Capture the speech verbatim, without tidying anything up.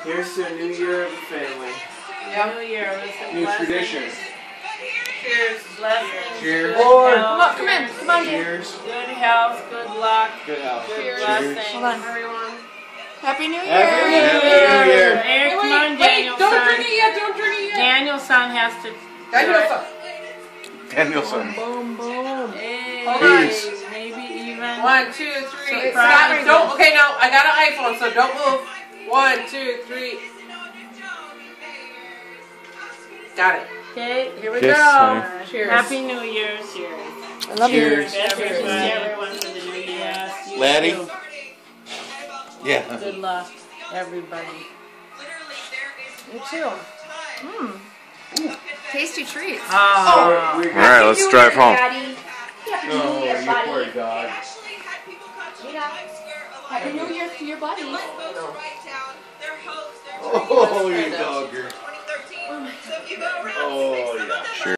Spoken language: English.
Here's to a new year of the family. Yep. New year. Listen, New blessings. tradition. Cheers. Blessings. Cheers. Good Lord. health. Come on, come in. Come on, Dan. Cheers. Good health. Good luck. Good health. Good Cheers. blessings. Hold on. Everyone. Happy New Year. Happy New Year. Hey, come wait, on, wait, Daniel's don't son. drink it yet, don't drink it yet. Daniel's son has to. Danielson. Danielson. Boom, boom. Hey, Hold on. maybe even. One, two, three. So Stop. it's Don't. Okay, now I got an iPhone, so don't move. One, two, three. Got it. Okay, here we Kiss, go. honey. Cheers. Happy New Year. Cheers. I love Cheers. you. Best wishes to everyone for the new year. Yes, you Laddie? too. Yeah. Good luck, everybody. You too. Mmm. Tasty treats. Oh. All Alright, let's drive home. Daddy. Happy New Oh, Year, you buddy. poor dog. Yeah. Happy New Year to your buddy. Oh, you dogger. Oh, yeah. Sure.